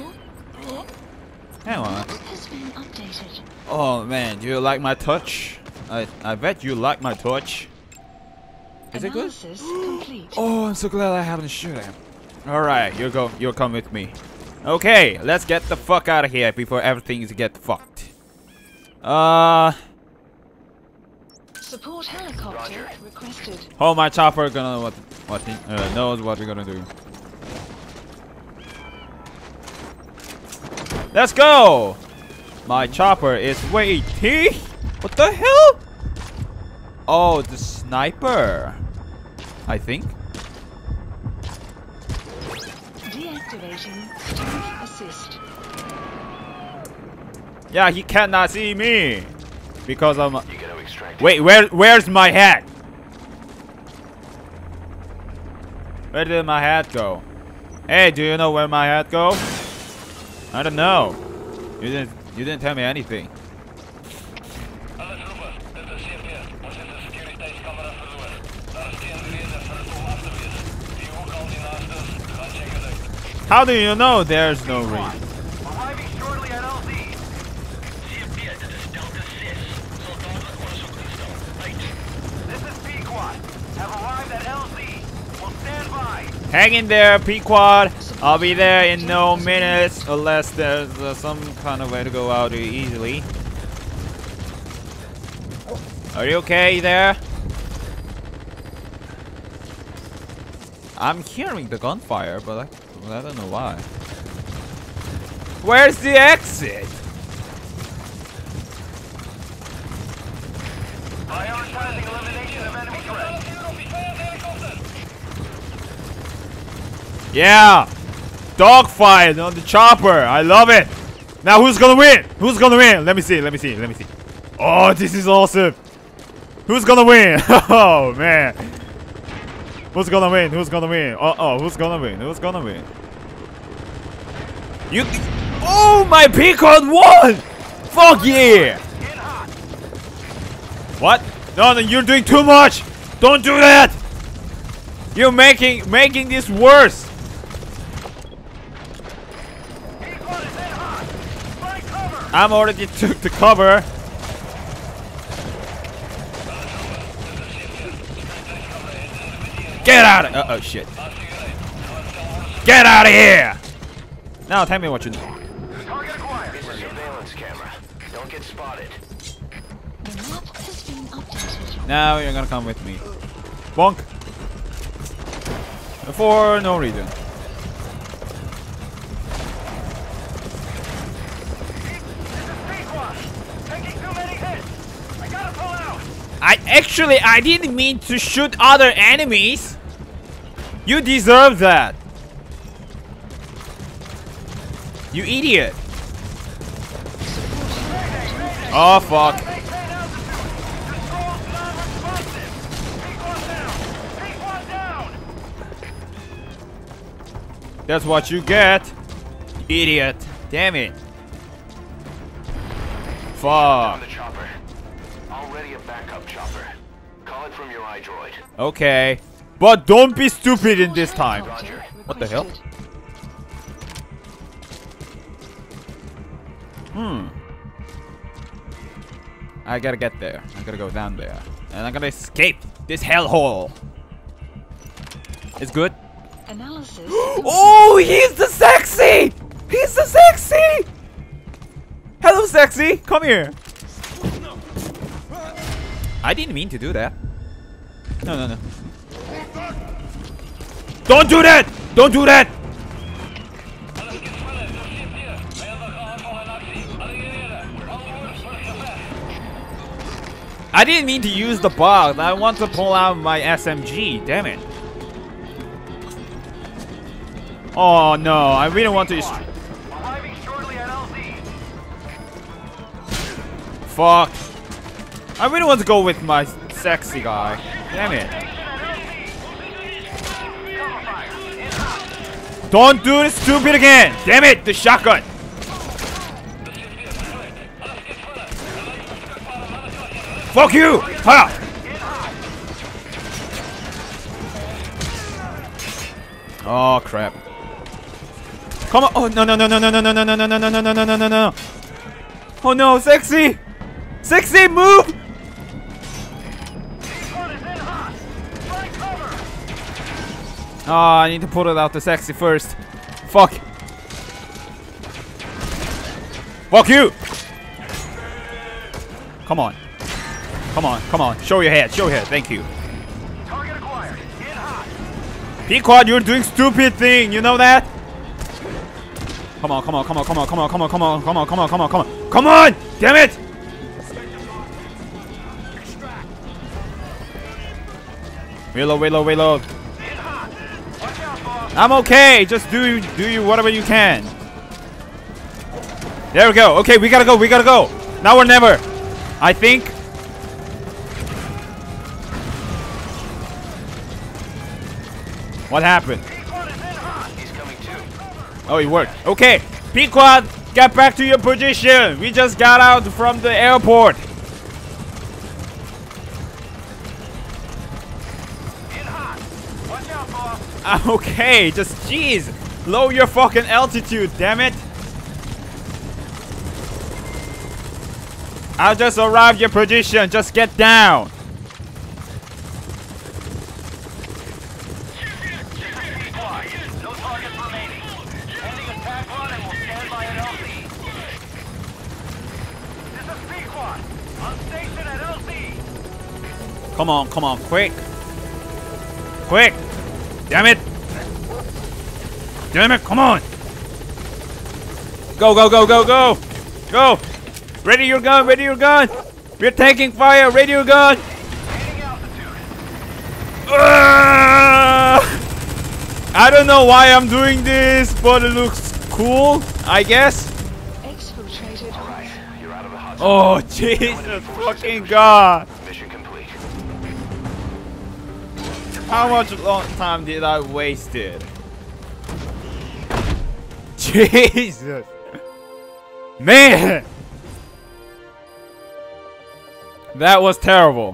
Hang on. Has been updated. Oh man, do you like my touch? I bet you like my touch. Is it good? Analysis complete. Oh, I'm so glad I haven't shot him. Alright, you'll come with me. Okay, let's get the fuck out of here before everything get fucked. Support helicopter requested. Oh, my chopper gonna knows what we're gonna do. Let's go! My chopper is waiting. What the hell? Oh, the sniper. I think. Deactivating stealth assist. Yeah, he cannot see me because I'm. You gotta extract. Wait, where's my hat? Where did my hat go? Hey, do you know where my hat go? I don't know. You didn't tell me anything. How do you know there's no reason? Arriving shortly at LZ. This is Pequod. Have arrived at LZ. Will stand by. Hang in there, Pequod. I'll be there in no minutes, unless there's some kind of way to go out easily. Are you okay there? I'm hearing the gunfire, but I don't know why. Where's the exit? Prioritizing elimination of enemy threats. Yeah! Dogfight on the chopper. I love it. Now who's gonna win? Who's gonna win? Let me see. Oh, this is awesome. Who's gonna win? Oh man. Who's gonna win? Who's gonna win? Who's gonna win? Who's gonna win? You. Oh, my Pequod won! Fuck yeah! What? No, you're doing too much. Don't do that. You're making this worse. I'm already took the cover. Get out of oh shit. Get out of here! Now tell me what you do. Target acquired. It's a surveillance camera. Don't get spotted. The map has been updated. Now you're gonna come with me. Bonk. For no reason. I didn't mean to shoot other enemies. You deserve that. You idiot. Oh fuck. That's what you get. Idiot. Damn it. Fuck. On the chopper. Already a backup chopper. Call it from your iDroid. Okay. But don't be stupid in this time. Helicopter What the hell? requested. I gotta get there. I gotta go down there. And I'm gonna escape this hellhole. It's good. Analysis. Oh, he's the sexy! He's the sexy! Hello, sexy! Come here. I didn't mean to do that. No, no, no. Don't do that! Don't do that! I didn't mean to use the bug. I want to pull out my SMG. Damn it. Oh no, I really want to. Arriving shortly at LZ. Fuck. I really want to go with my sexy guy. Damn it. Don't do this stupid again. Damn it, the shotgun. Fuck you. Ha. Oh crap. Come on. Oh no no no no no no no no no no no no no no no no. Oh no, sexy. Sexy, move. Oh, I need to put it out the sexy first. Fuck. Fuck you. Come on. Come on, come on. Show your head, show your head. Thank you. Target acquired. Get hot. Pequod, you're doing stupid thing. You know that? Come on, come on, come on, come on, come on, come on, come on, come on, come on, come on, come on. Come on! Damn it! Reload, reload, reload. I'm okay. Just do you whatever you can. There we go. Okay, we gotta go. We gotta go. Now or never. I think. What happened? He's coming too. Oh, it worked. Okay, Pequod, get back to your position. We just got out from the airport. I'm okay. Just jeez, lower your fucking altitude, damn it. I just arrived your position. Just get down. No targets remaining. Ending attack run and we'll stand by at LZ. This is Pequod. On station at LZ. Come on, quick. Quick. Damn it. Damn it, come on. Go, go, go, go, go. Go. Ready your gun, ready your gun. We're taking fire, ready your gun. I don't know why I'm doing this, but it looks cool, I guess. Exfiltrated. Alright, you're out of the hot zone. Oh, Jesus fucking God. Mission complete. How much long time did I waste it? Jesus. Man. That was terrible.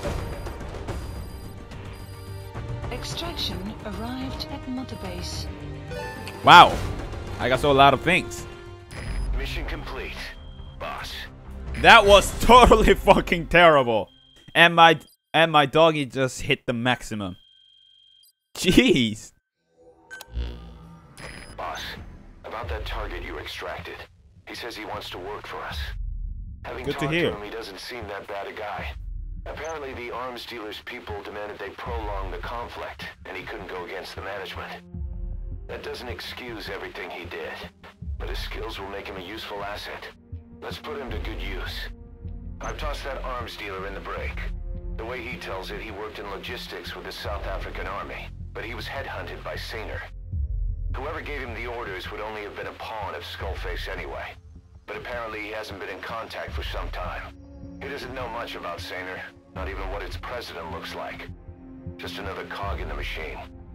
Extraction arrived at Mother Base. Wow. I got so a lot of things. Mission complete, boss. That was totally fucking terrible. And my doggy just hit the maximum. Jeez. Boss, about that target you extracted. He says he wants to work for us. Having Good to talked hear. to him, he doesn't seem that bad a guy. Apparently the arms dealer's people demanded they prolong the conflict, and he couldn't go against the management. That doesn't excuse everything he did, but his skills will make him a useful asset. Let's put him to good use. I've tossed that arms dealer in the break. The way he tells it, he worked in logistics with the South African army, but he was headhunted by Sainer. Whoever gave him the orders would only have been a pawn of Skullface anyway. But apparently he hasn't been in contact for some time. He doesn't know much about Sainer, not even what its president looks like. Just another cog in the machine.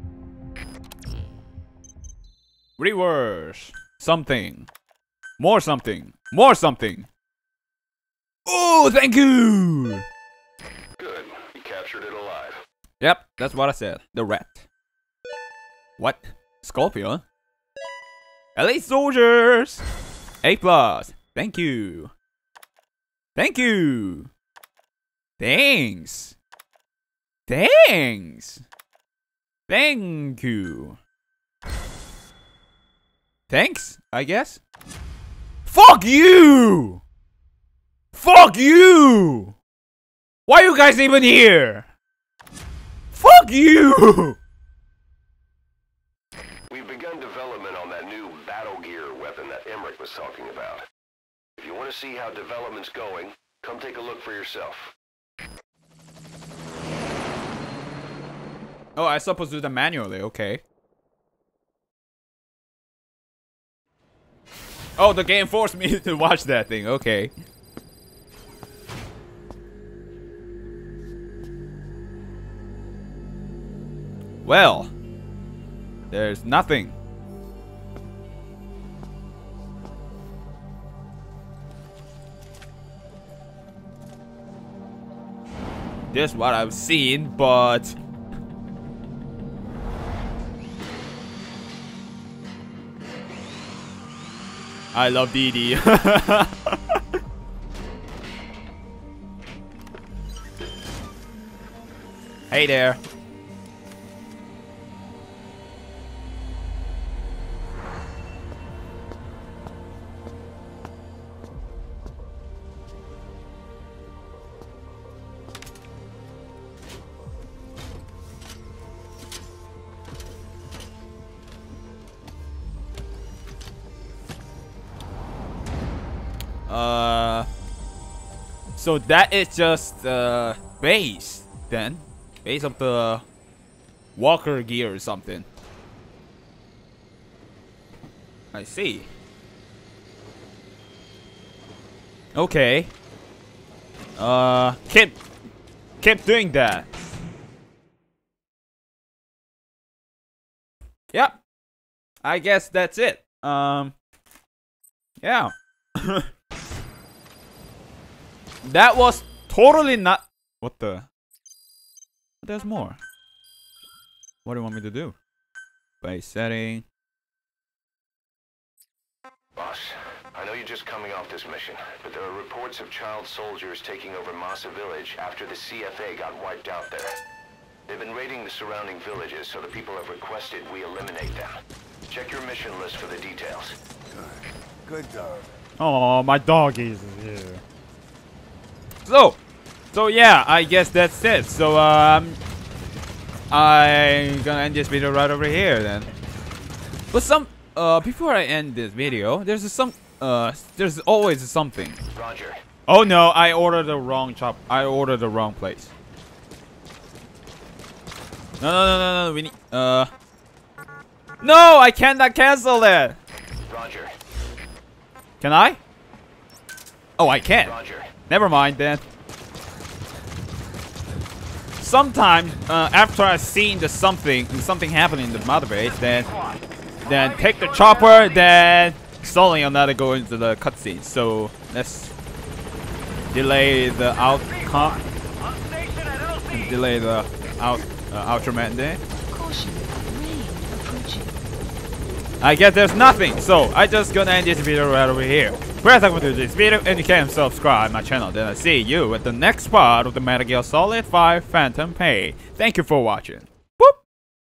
Reverse. Something. More something. More something. Oh, thank you. Good. You captured it alive. Yep, that's what I said. The rat. What? Scorpion? Elite soldiers! A+. Thank you. Thank you. Thanks. Thanks. Thank you. Thanks, I guess. Fuck you! Fuck you! Why are you guys even here? Fuck you! We've begun development on that new battle gear weapon that Emmerich was talking about. If you want to see how development's going, come take a look for yourself. Oh, I supposed to do that manually, okay. Oh, the game forced me to watch that thing, okay. Well, there's nothing. This is what I've seen, but I love Dee Dee. Hey there. So that is just base then. Base of the walker gear or something. I see. Okay. Keep doing that. Yep. I guess that's it. Yeah. That was totally not. What the? There's more. What do you want me to do? Base setting. Boss, I know you're just coming off this mission, but there are reports of child soldiers taking over Masa Village after the CFA got wiped out there. They've been raiding the surrounding villages, so the people have requested we eliminate them. Check your mission list for the details. Good dog. Oh, my dog is here. So yeah, I guess that's it. So I'm gonna end this video right over here then. But before I end this video, there's always something. Roger. Oh no, I ordered the wrong I ordered the wrong place. No, we need no, I cannot cancel it. Roger. Can I? Oh, I can. Roger. Never mind then. Sometimes after I've seen something happening in the mother base, then take the chopper, then slowly another go into the cutscene. So let's delay the outcome. Delay the Ultraman there. Caution, rain approaching. I guess there's nothing, so I just gonna end this video right over here. Press like to this video and you can subscribe my channel. Then I see you at the next part of the Metal Gear Solid 5 Phantom Pain. Thank you for watching.